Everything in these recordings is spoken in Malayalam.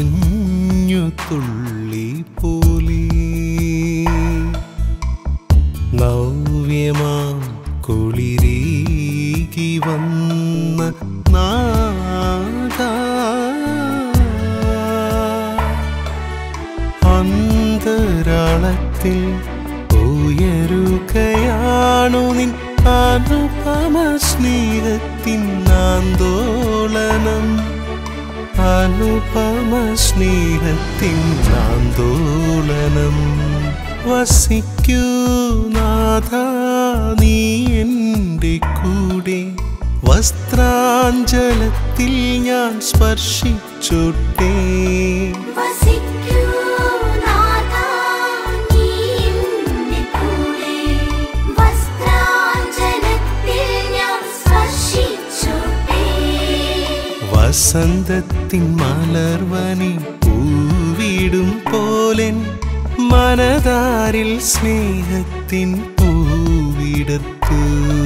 മഞ്ഞുതുള്ളി പോലെ നവ്യമാം കുളിരേകി വന്ന നാദാ അന്തരാളത്തിൽ ഉയരുകയാണു നിൻ അനുപമ സ്നേഹത്തിൻ ആന്തോളനം അനുപമ സ്നേഹത്തിൻ ആന്തോളനം വസിക്കൂ നാഥാ നീ എൻ്റെ കൂടെ വസ്ത്രാഞ്ചലത്തിൽ ഞാൻ സ്പർശിച്ചോട്ടെ വസന്തത്തിൻ മലർവനി പൂവിടും പോലെൻ മനതാരിൽ സ്നേഹത്തിൻ പൂവിടത്തു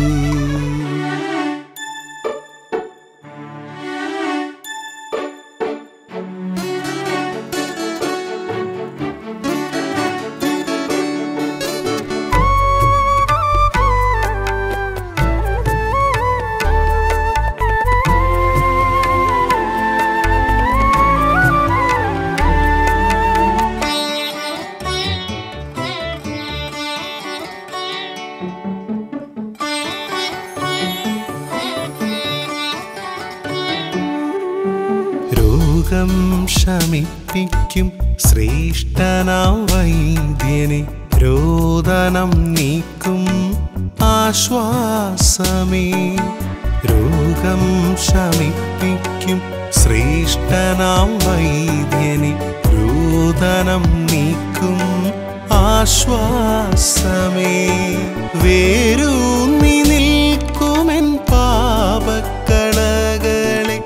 രോഗം ശമിപ്പിക്കും ശ്രേഷ്ഠനാം വൈദ്യനെ രോദനം നീക്കും ആശ്വാസമേ രോഗം ശമിപ്പിക്കും ശ്രേഷ്ഠനാം വൈദ്യനെ രോദനം നീക്കും ആശ്വാസമേ വേരൂന്നി നിൽക്കുമെൻ പാപക്കളകളെ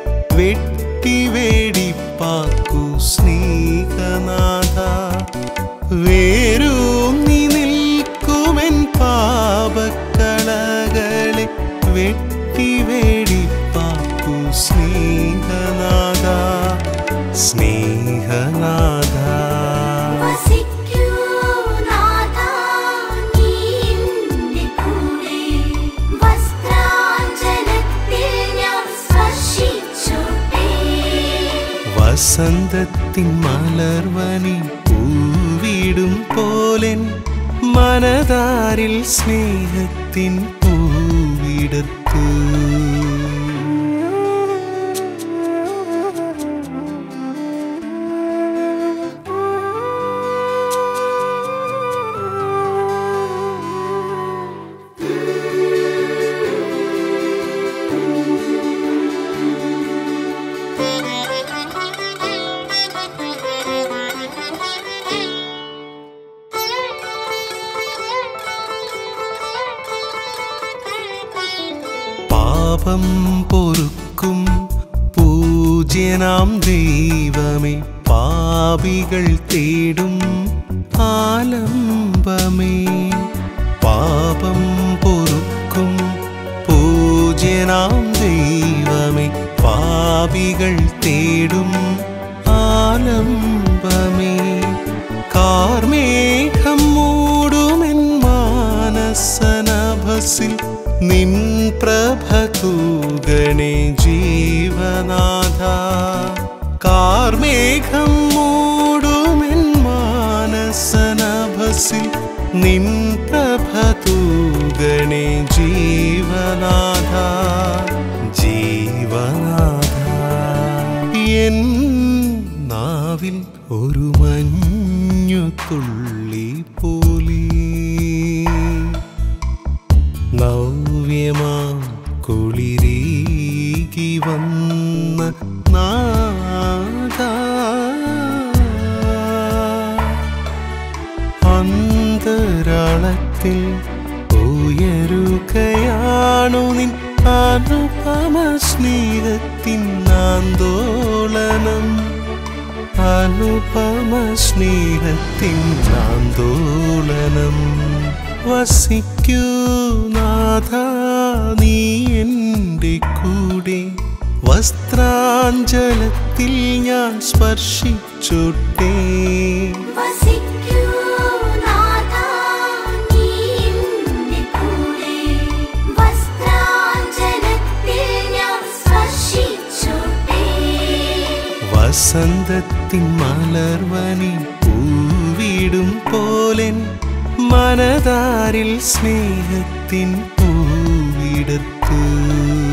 വെടിപ്പാക്കൂ സ്നേഹനാഥാ വേരൂന്നി നിൽക്കുമെൻ പാപക്കളകളെ വെടിപ്പാക്കൂ സ്നേഹനാഥാ സ്നേഹനാഥാ വസന്തത്തിൻ മലർവനി പൂവിടും പോലെൻ മനതാരിൽ സ്നേഹത്തിൻ പൂവിടത്തു പാപം പൊറുക്കും പൂജ്യനാം ദൈവമേ പാപികൾ തേടും ആലംബമേ പാപം പൊറുക്കും പൂജ്യനാം ദൈവമേ പാപികൾ തേടും ആലംബമേ കാർമേഘം മൂടുമെൻ മാനസനഭസിൽ നിൻ പ്രഭ തൂകണേ ജീവനാഥാ കാർമേഘം മൂടുമെൻ മാനസനഭസിൽ നിൻ പ്രഭ തൂകണേ ജീവനാഥാ ജീവനാഥാ എൻ നാവിൽ ഒരു മഞ്ഞുതുള്ളി പോലെ നവ്യമാം കുളിരേകി വന്ന നാദാ അന്തരാളത്തിൽ ഉയരുകയാണു നിൻ അനുപമ സ്നേഹത്തിൻ ആന്തോളനം അനുപമ സ്നേഹത്തിൻ ആന്തോളനം വസിക്കൂ നാഥാ നീ എൻ്റെ കൂടെ വസ്ത്രാഞ്ചലത്തിൽ ഞാൻ സ്പർശിച്ചോട്ടെ. വസന്തത്തിൻ മലർവനി പൂവിടും പോലെൻ മനതാരിൽ സ്നേഹത്തിൻ പൂവിടത്തു.